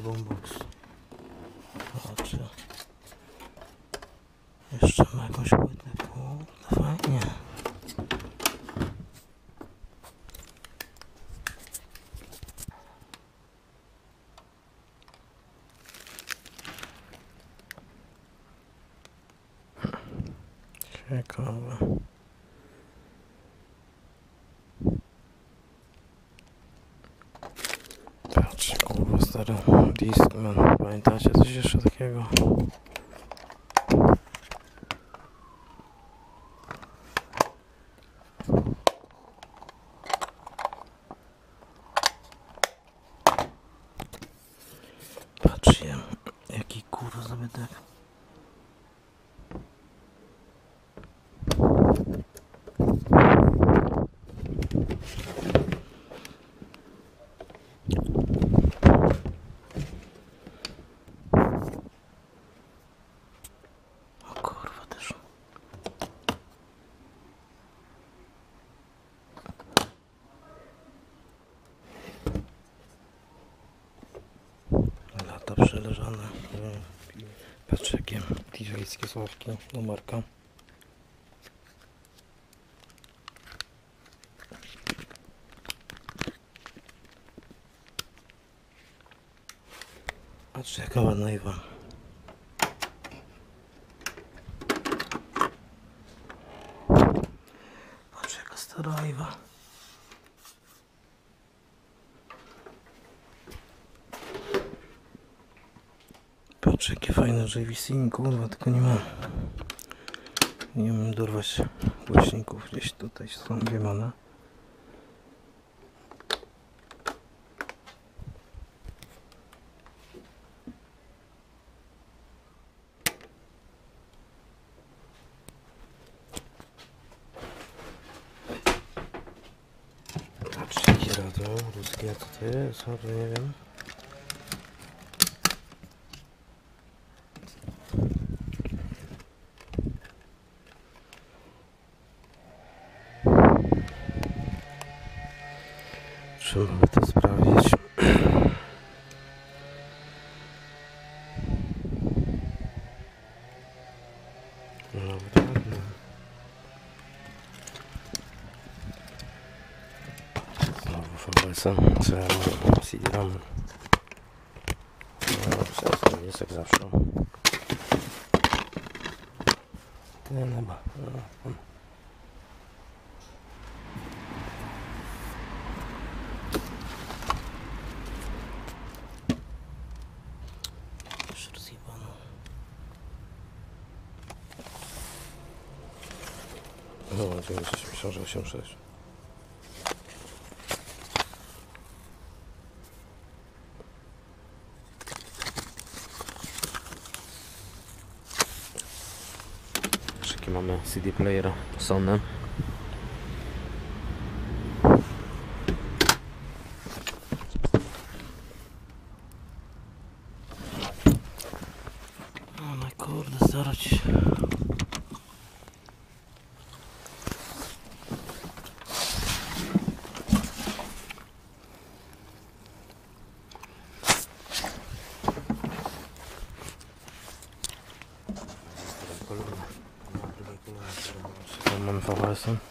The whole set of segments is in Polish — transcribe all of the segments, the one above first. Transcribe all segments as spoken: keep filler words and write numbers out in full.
boombox. Zobaczcie. Jeszcze ma jakąś płytę. Kurde, fajnie. Ciekawe. Patrzcie, kurwa, stary Discman. Pamiętacie coś jeszcze takiego? Patrzcie, jaki kurwa zabytek. Lata przeleżane patrzykiem, D J-skie sławki, numerka. Patrzcie, jaka ładna Iwa. Patrzcie, jaka stara Iwa. Patrz, jakie fajne J V C, kurwa, tylko nie mam. Nie umiem dorwać głośników, gdzieś tutaj są wiemane. Patrzcie, jakie radio ruskie, co to jest, ale nie wiem. Trzeba by to sprawdzić. No ładnie. Znowu V S a, C D-ROM. No, wszystko jest jak zawsze. Nie, no chyba. No. No, dziewięćdziesiąt osiemdziesiąt sześć. Jaki mamy C D player Sony. O no kurde, zaraz ci mamy V S a.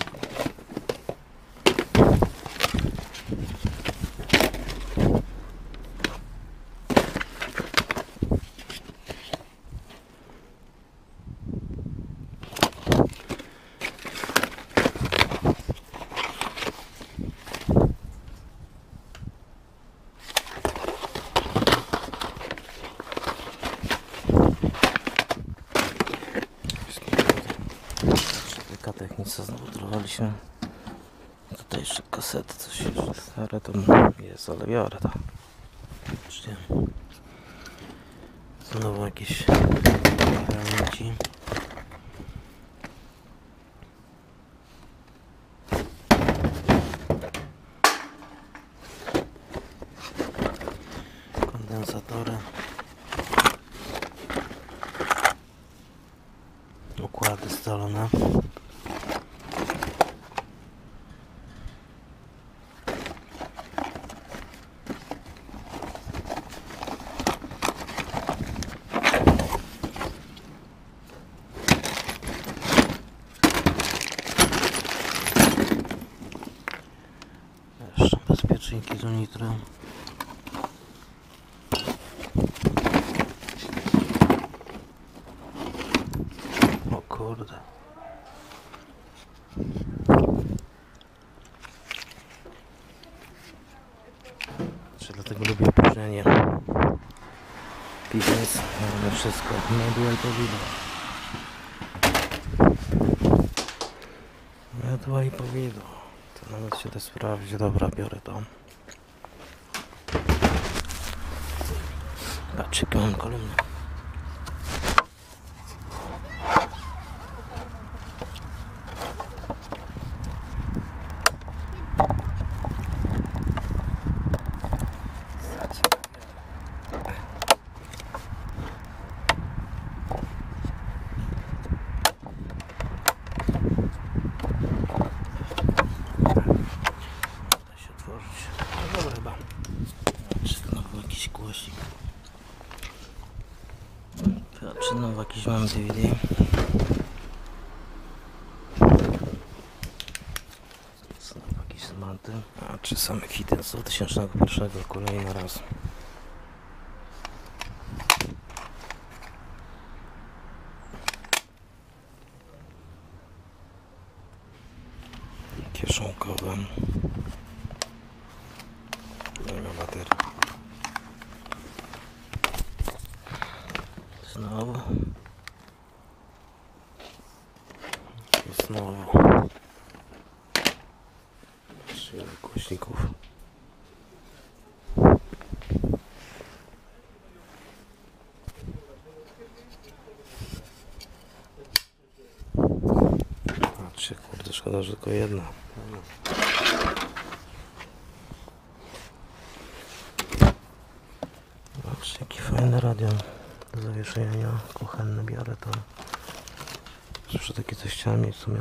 Technice znowu trwaliśmy. Tutaj jeszcze kasety, coś jeszcze stare to jest, ale biorę to. Zobaczcie. Znowu jakieś realności. Kondensatory. Układy scalone. skrzynki do nitro. O kurde. Czy dlatego lubię opróżnianie piwnic, ale wszystko mydło i powidło. Mydło i powidło. To nawet się to sprawdzi. Dobra, biorę to. Patrzcie, jaką mam kolumnę. Czy znowu jakiś mam D V D? Znowu jakiś smarty. A czy same hity z dwa tysiące pierwszego kolejny raz. Kieszonkowe. Nie ma baterii. Znowu. I znowu. Trzy głośników. Patrzcie, kurde, szkoda, że tylko jedna. Patrzcie, jaki fajny radio do zawieszenia kuchenne, biorę to. Zawsze takie coś chciałem mieć w sumie.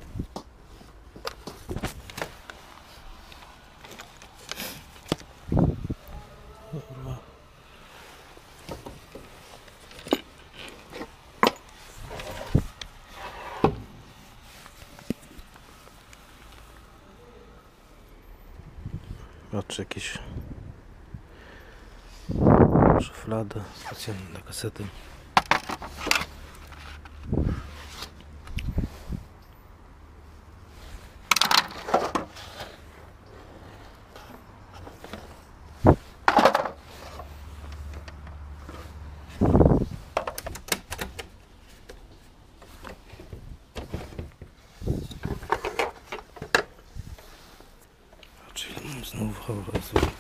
Kurwa. Patrzcie, jakieś szuflady specjalnie dla kasety. Czyli mam znowu hałasów.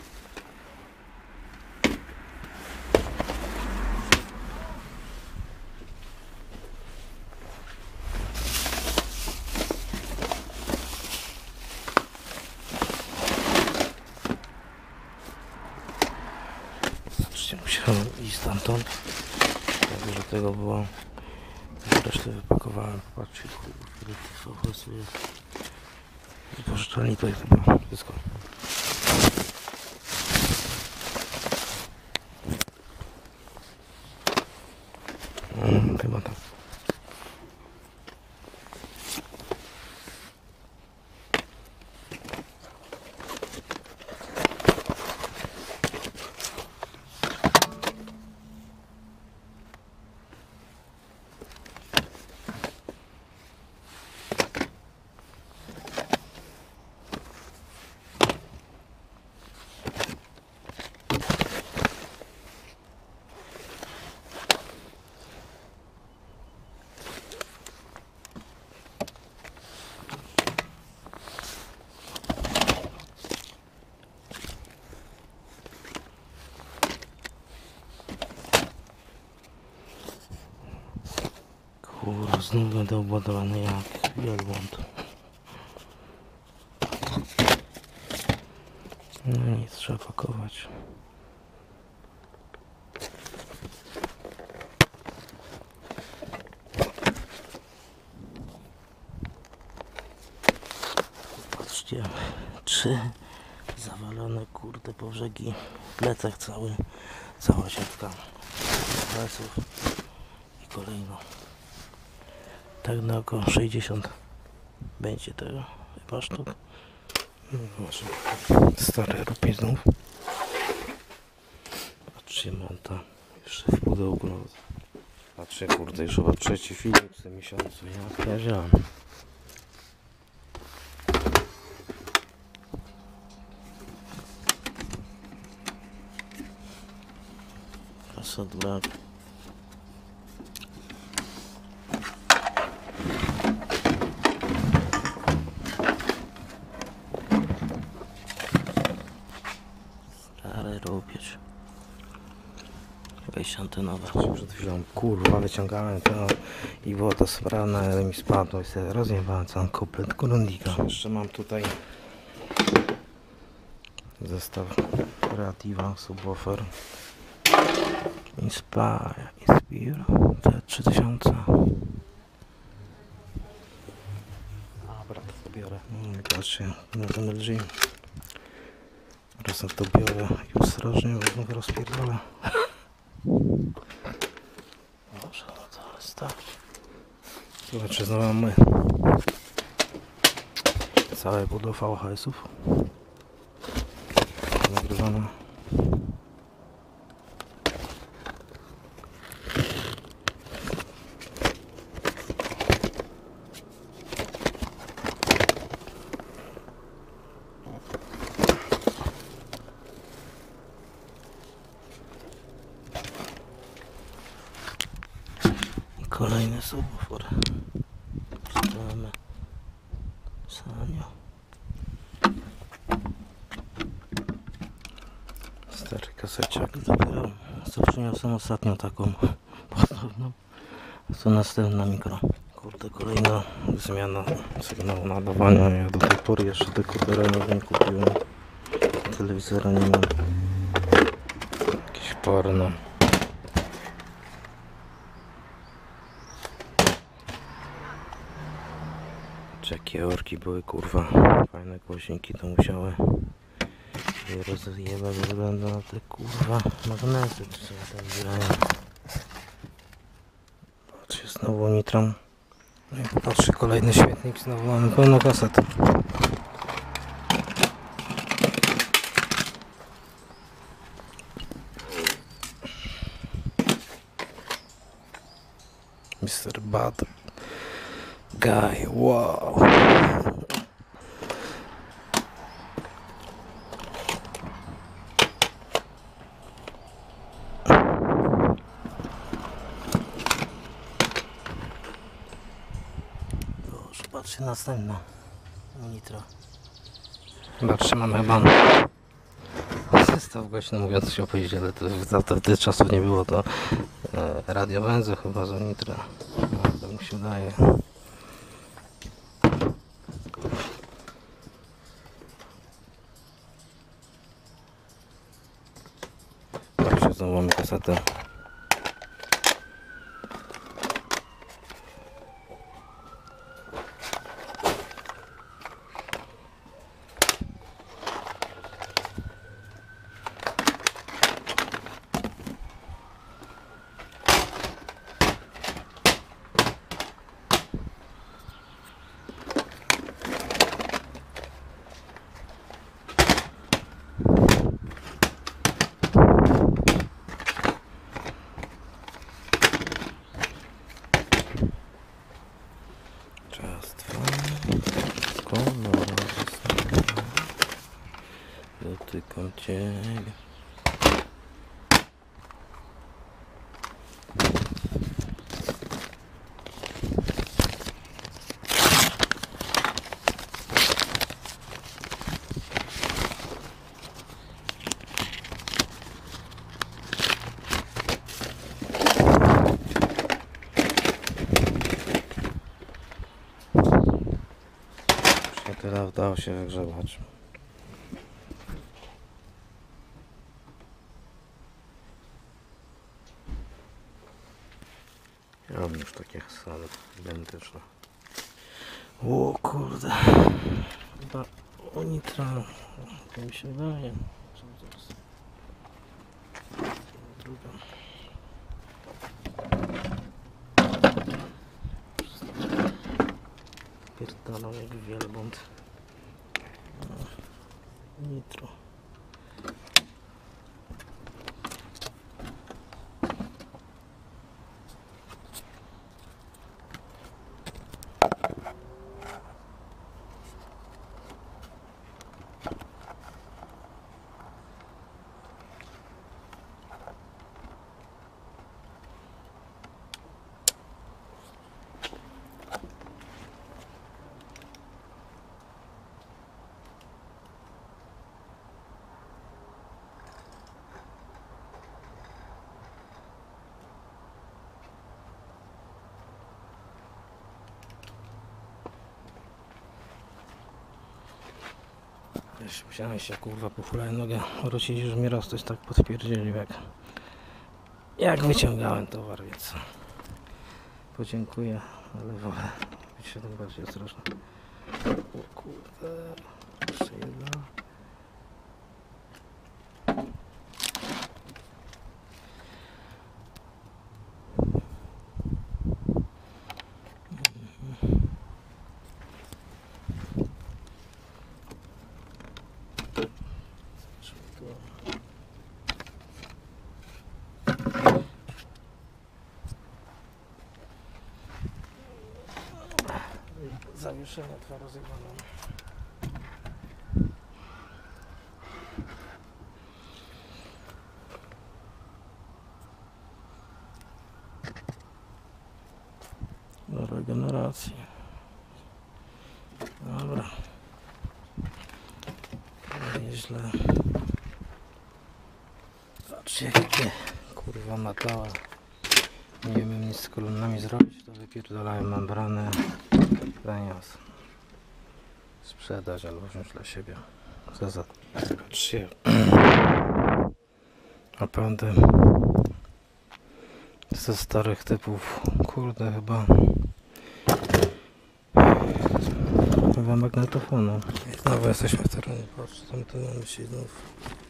Musiałem iść stamtąd, tak, że tego było. Resztę wypakowałem. Popatrzcie, kurde, to po prostu jest. Wypożyczalni to jest chyba wszystko. Hmm, chyba tak. Kurwa, znów będę obładowany jak wielbłąd. No nic, trzeba pakować. Patrzcie, trzy zawalone, kurde, po brzegi, plecach cały, cała siatka presów i kolejno. Tak na około sześćdziesiąt będzie tego chyba sztuk. Może stary robi znów. Patrzcie, monta. Jeszcze w pudełku. No. Patrzcie, kurde, już chyba trzeci film w tym miesiącu. Ja pierdziałem. Procedura. Stary robić. Wejście antenowe. Przed chwilą kurwa wyciągałem to i było to sprawne, ale mi spadło i sobie rozjebałem cały komplet kurundika. Jeszcze mam tutaj zestaw Creativa Subwoofer Inspire Inspire T trzy tysiące. Dobra, to biorę. Patrzcie, na ten L G. Teraz to biorę i ostrożnie, bo znowu rozpierdolę. Dobrze, no to jest tak. Zobaczcie, znowu mamy całe pudło V H S-ów nagrywane. Kolejny subwoofer. Mamy Sanio. Stary kaseciak. Dopiero co przyniosłem ostatnią taką podobną. To następna mikro. Kurde, kolejna zmiana sygnału nadawania. Ja do tej pory jeszcze dekodera nie kupiłem. Telewizora nie mam. Jakieś porno. Jakie orki były, kurwa, fajne głośniki to musiały je rozjebać ze względu na te kurwa magnesy, czy co tam grają. Patrzcie, znowu nitram. No i popatrzcie, kolejny świetnik, znowu mamy pełno kaset. mister Bad Guy, wow. Proszę, patrzcie, następna nitro. Patrzcie, mamy chyba zestaw głośno mówiąc, chciał powiedzieć, ale to za to wtedy czasów nie było, to e, radio węzeł chyba za nitro. No, tak mi się wydaje. Patrzcie, znowu mamy kasetę. Dotykam Ciebie. Teraz udało się wygrzebać. Ja mam już takie same identyczne. O kurde. Chyba o nitro. To mi się wydaje. Druga. Pierdolą jak wielbłąd. No. Nitro. Wiesz, musiałem się kurwa pochulać nogę, Rosić już mi raz coś tak podpierdzielił jak jak wyciągałem towar, więc podziękuję, ale wolę być się tak bardziej ostrożny. O kurde, jeszcze jedna. Zawieszenie dwa rozjebane. Do regeneracji. Dobra. Nieźle. Patrzcie jakie kurwa matała. Nie wiem nic z kolumnami zrobić, to wypierdolałem membranę. Zamiast sprzedać albo wziąć dla siebie. Co za... Patrzcie. Naprawdę ze starych typów, kurde chyba chyba magnetofonu. Znowu jesteśmy w terenie, patrz, tam to mamy się znów.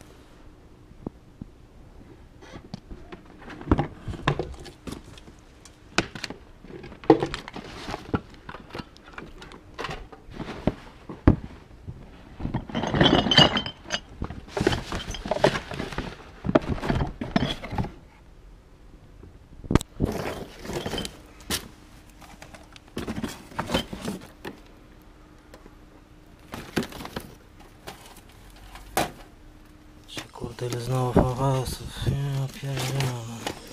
Tyle znowu V H S-ów, ja pierdzielę.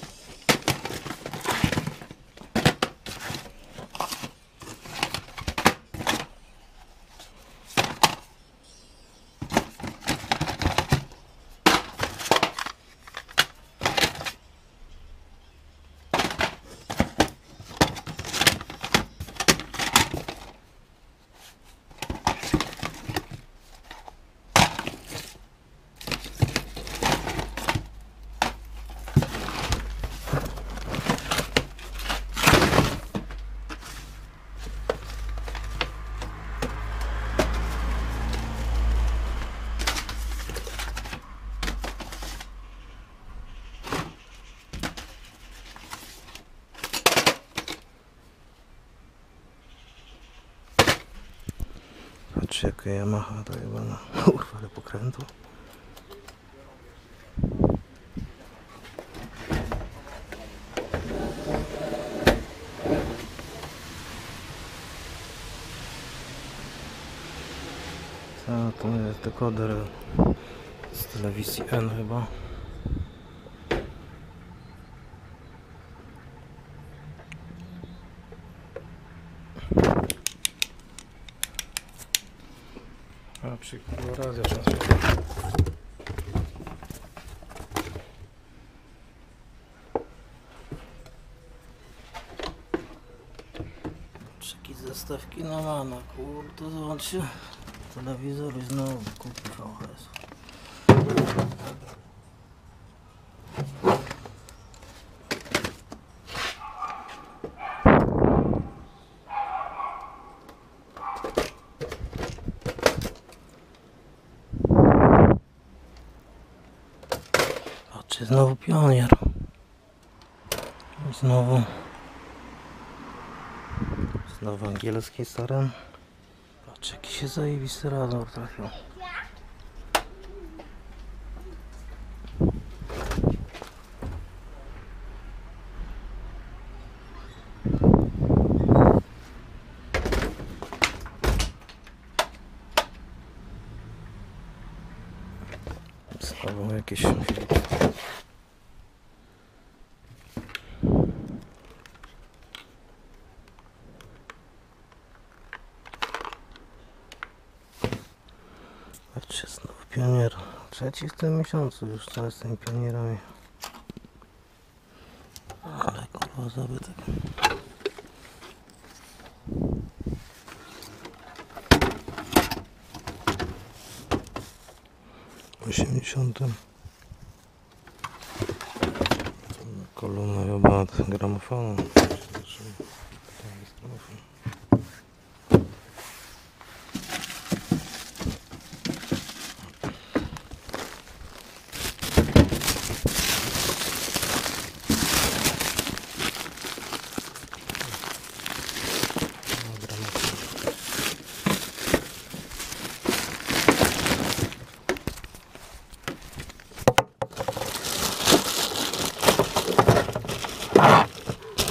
Patrzcie jaka Yamaha to jebana. Kurwa, ale pokrętu. Co to jest dekoder z telewizji N chyba. A przykład radio transmituje. Takie zestawki na mana, kurde, zobaczcie. Telewizor i znowu kupi V H S. Patrzcie, znowu Pionier. Znowu Znowu angielski stary. Patrz, jaki się zajebisty razor trafił. albo jakieś patrzcie, znowu pionier. Trzeci w tym miesiącu już teraz z tymi pionierami. Ale kurwa zabytek. osiemdziesiątym. Kolumna chyba od gramofonu.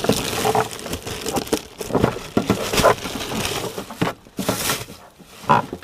Ah.